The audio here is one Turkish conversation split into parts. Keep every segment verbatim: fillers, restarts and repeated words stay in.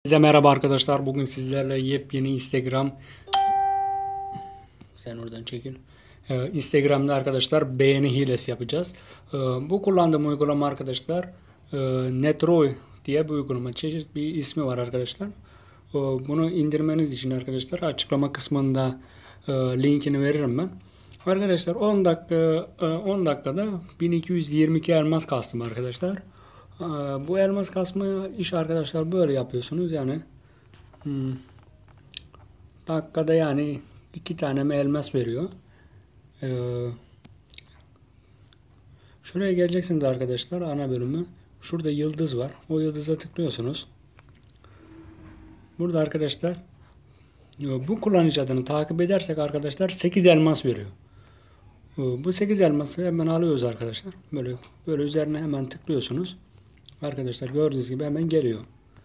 Size merhaba arkadaşlar. Bugün sizlerle yepyeni Instagram sen oradan çekil. Ee, Instagram'da arkadaşlar beğeni hilesi yapacağız. Ee, bu kullandığım uygulama arkadaşlar e, Netroy diye bir uygulama. Çeşit bir ismi var arkadaşlar. Ee, bunu indirmeniz için arkadaşlar açıklama kısmında e, linkini veririm ben. Arkadaşlar on dakika on dakikada bin iki yüz yirmi iki elmas kastım arkadaşlar. Bu elmas kasma iş arkadaşlar böyle yapıyorsunuz yani hmm, dakikada yani iki tane elmas veriyor. Ee, şuraya geleceksiniz arkadaşlar, ana bölümü. Şurada yıldız var, o yıldıza tıklıyorsunuz. Burada arkadaşlar bu kullanıcı adını takip edersek arkadaşlar sekiz elmas veriyor. Bu sekiz elması hemen alıyoruz arkadaşlar. Böyle böyle üzerine hemen tıklıyorsunuz. Arkadaşlar gördüğünüz gibi hemen geliyor.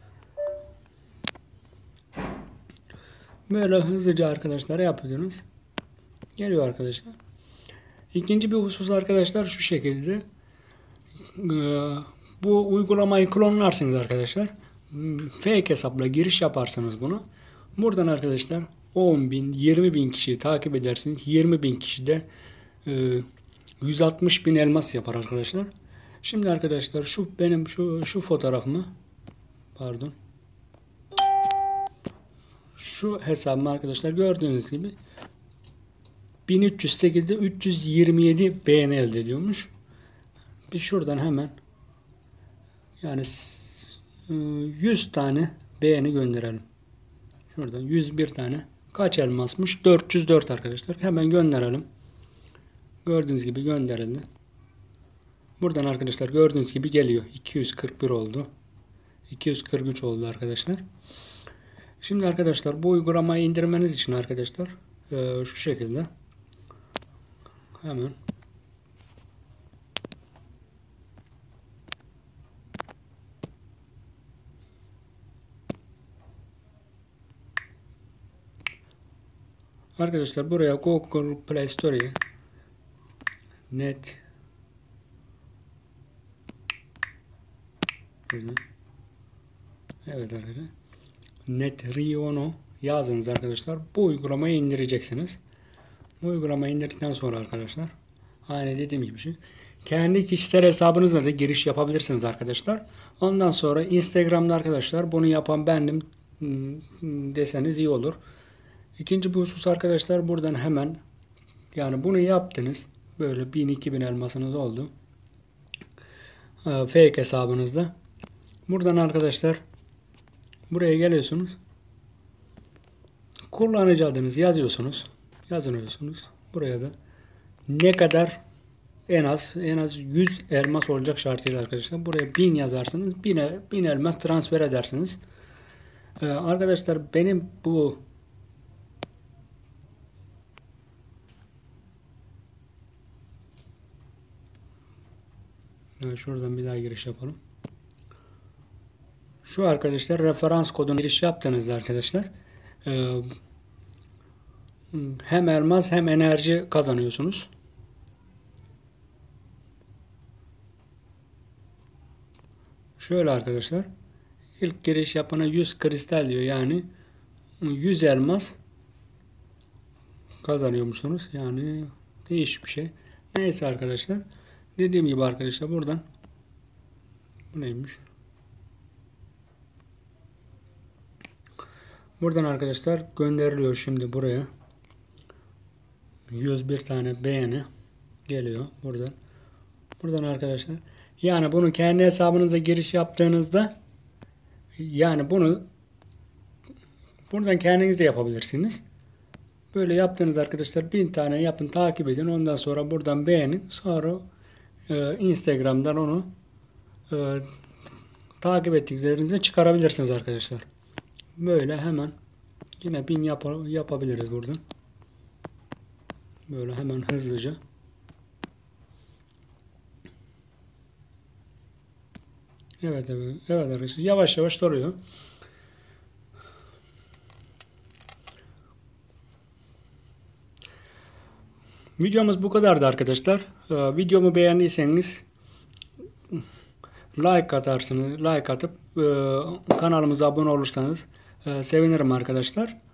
Böyle hızlıca arkadaşlar yapıyorsunuz. Geliyor arkadaşlar. İkinci bir husus arkadaşlar şu şekilde. Bu uygulamayı klonlarsınız arkadaşlar. Fake hesapla giriş yaparsınız bunu. Buradan arkadaşlar on bin, yirmi bin kişiyi takip edersiniz. yirmi bin kişi de yüz altmış bin elmas yapar arkadaşlar. Şimdi arkadaşlar şu benim şu şu fotoğrafımı pardon şu hesabımı arkadaşlar gördüğünüz gibi bin üç yüz sekizde üç yüz yirmi yedi beğeni elde ediyormuş. Biz şuradan hemen yani yüz tane beğeni gönderelim. Şuradan yüz bir tane. Kaç elmasmış? dört yüz dört arkadaşlar. Hemen gönderelim. Gördüğünüz gibi gönderildi. Buradan arkadaşlar gördüğünüz gibi geliyor. iki yüz kırk bir oldu. iki yüz kırk üç oldu arkadaşlar. Şimdi arkadaşlar bu uygulamayı indirmeniz için arkadaşlar e, şu şekilde hemen arkadaşlar buraya Google Play Store'ye net evet arkadaşlar Netriono yazınız arkadaşlar. Bu uygulamayı indireceksiniz. Bu uygulamayı indirdikten sonra arkadaşlar aynı dediğim gibi şey, kendi kişisel hesabınızla da giriş yapabilirsiniz arkadaşlar. Ondan sonra Instagram'da arkadaşlar bunu yapan bendim deseniz iyi olur. İkinci bir husus arkadaşlar, buradan hemen yani bunu yaptınız. Böyle bin iki bin elmasınız oldu. Fake hesabınızda. Buradan arkadaşlar buraya geliyorsunuz. Kullanıcı adınızı yazıyorsunuz. Yazıyorsunuz. Buraya da ne kadar en az en az yüz elmas olacak şartıyla arkadaşlar. Buraya bin yazarsınız. bin elmas transfer edersiniz. Ee, arkadaşlar benim bu yani şuradan bir daha giriş yapalım. Şu arkadaşlar referans kodunu giriş yaptığınızda arkadaşlar e, hem elmas hem enerji kazanıyorsunuz. Şöyle arkadaşlar ilk giriş yapana yüz kristal diyor, yani yüz elmas kazanıyormuşsunuz. Yani değişik bir şey. Neyse arkadaşlar, dediğim gibi arkadaşlar buradan bu neymiş? Buradan arkadaşlar gönderiliyor şimdi buraya. yüz bir tane beğeni geliyor buradan. Buradan arkadaşlar yani bunu kendi hesabınıza giriş yaptığınızda yani bunu buradan kendiniz de yapabilirsiniz. Böyle yaptığınız arkadaşlar bin tane yapın, takip edin. Ondan sonra buradan beğenin. Sonra e, Instagram'dan onu e, takip ettiklerinizi çıkarabilirsiniz arkadaşlar. Böyle hemen yine bin yap yapabiliriz buradan. Böyle hemen hızlıca. Evet evet, evet arkadaşlar yavaş yavaş doluyor. Videomuz bu kadardı arkadaşlar. Ee, videomu beğendiyseniz like atarsınız. Like atıp e, kanalımıza abone olursanız e, sevinirim arkadaşlar.